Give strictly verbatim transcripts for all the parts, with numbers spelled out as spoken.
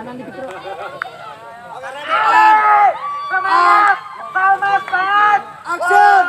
kanan dikit bro. Salma start. Action.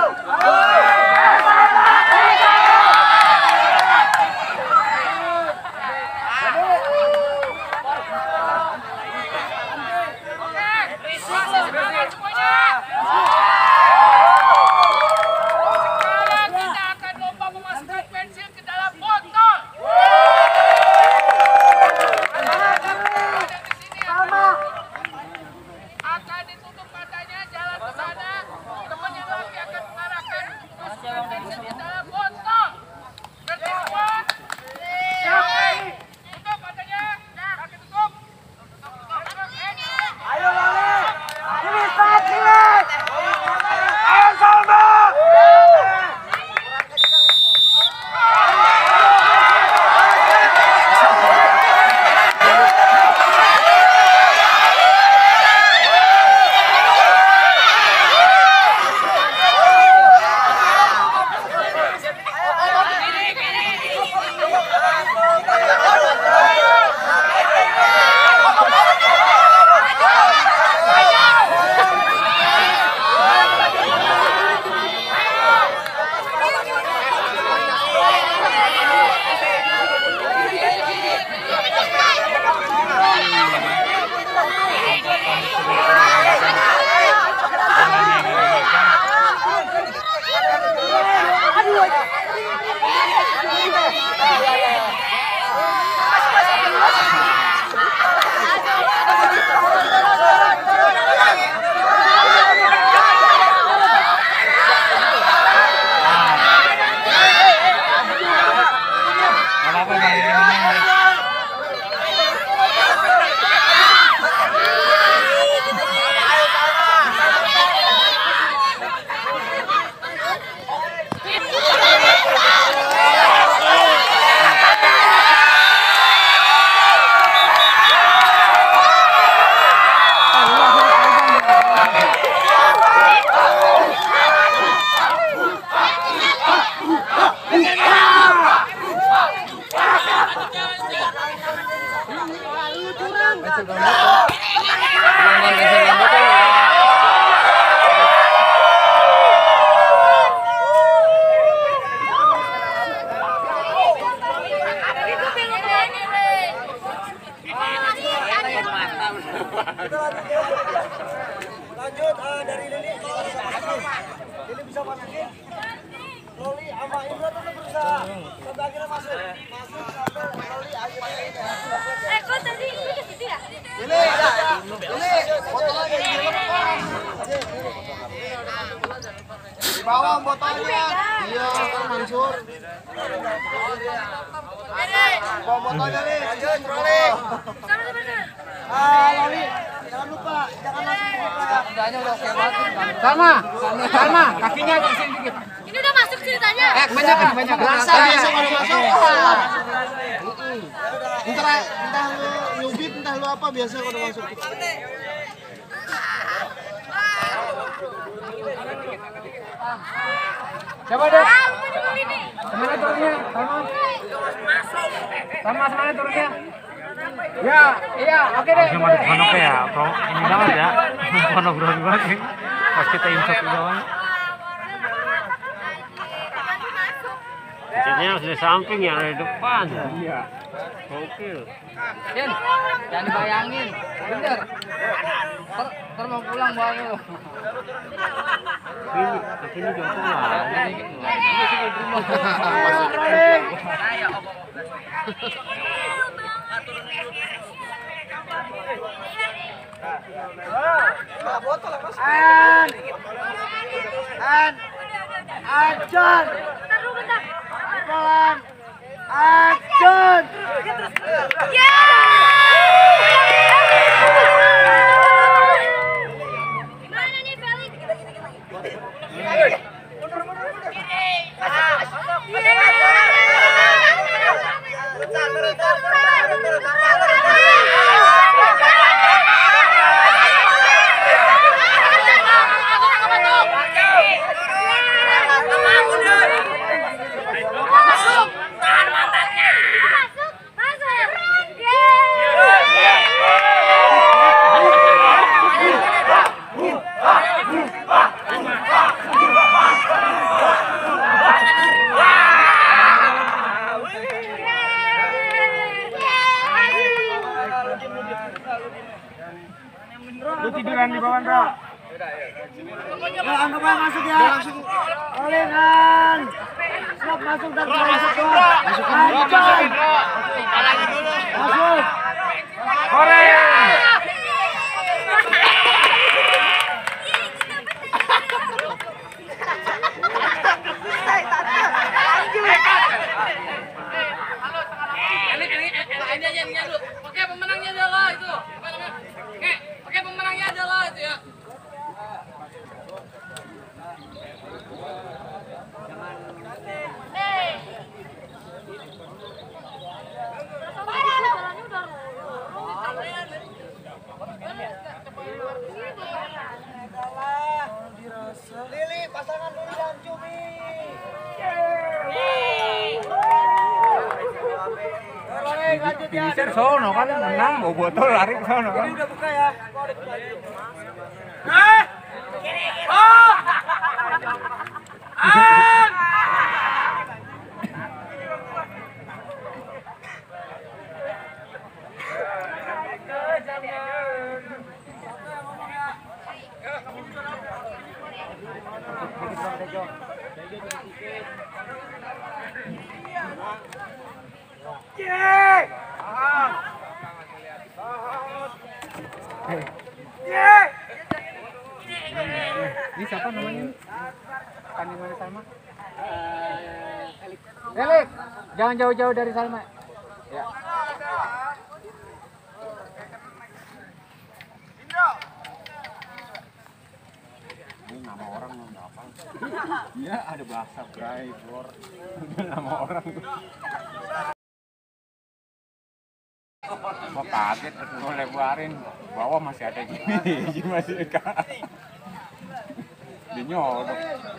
Lanjut uh, dari Lili, Lili bisa masukin. Loli sama Indra tetap berusaha sampai akhirnya masuk. Masuk sampai Loli akhirnya. Eh, kok tadi ini ke situ ya? Lili, Lili, foto lagi di depan. Di bawah botolnya. Iya, kan Mansur. Bawa botolnya Lili. Lanjut, Loli. Sama sama. Ah, Loli. Jangan lupa, jangan langsung buka ya. Udahnya udah oke banget. Salma, Salma, kakinya ke sini dikit. Ini udah masuk ceritanya. Eh, kebanyakan, kebanyakan. Rasa besok kalau masuk. Entah, entah lu nyubit, entah lu apa biasa kalau masuk. Coba deh. Kemana turunnya? Salma. Salma, mana turunnya? Ya, iya, oke deh. Cuma di pondok ya, atau ini banget ya, pondok berani banget. Pas kita insert di bawah. Jadi harus di samping ya, di depan. Iya. Oke. Jen, jangan dibayangin, bener. Ter, ter mau pulang baru. Ini, tapi ini jauh pulang. Ini sih di rumah. An, an, action, pelan, action. Gimana nih, Felix? Masuk, tahan matanya. Masuk, masuk. Lu tiduran di bawah, Bro. Ya, anggap aja masuk ya. Olingan. Siap masuk dan masuk, Bro. Masuk, masuk. Masuk. Hore! Ini aja ini dulu. Oke, pemenangnya adalah itu. Apa namanya? Oke, oke pemenangnya adalah itu ya. Lili, pasangan Lili dan Cumi. Finisher sono kan menang bawa botol lari ke sono kan. Ini udah buka ya. Ini siapa namanya? Kan di mana Salma? Felix, jangan jauh-jauh dari Salma. Ya. Ini nama orang nggak apa? Iya ada bahasa driver. Nama orang tuh. Mau kaget mau lebarin bawah masih ada gini masih dekat. Dia nyodok.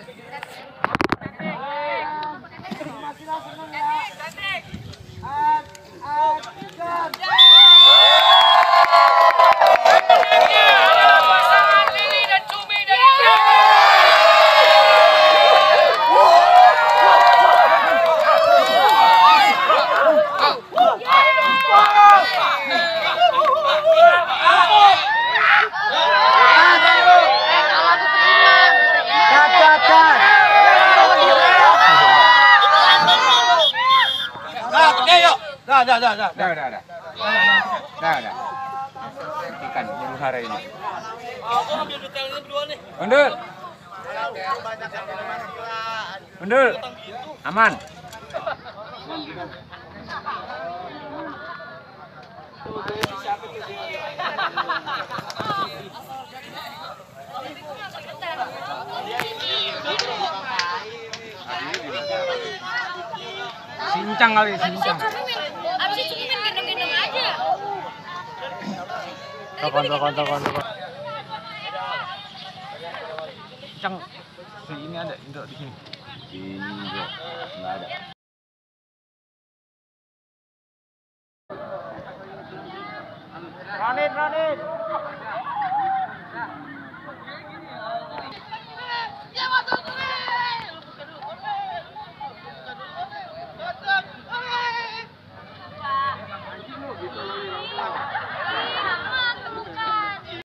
Dah, dah, dah, dah. Dah, dah, dah. Dah, dah. Ikan huru hara ini. Undul. Undul. Aman. Sincang kali, sincang. Abis itu cuma gendong-gendong aja. Tekan, tekan, tekan, tekan. Cang, si ini ada Indro di sini. Indro, nggak ada. Ranit, Ranit.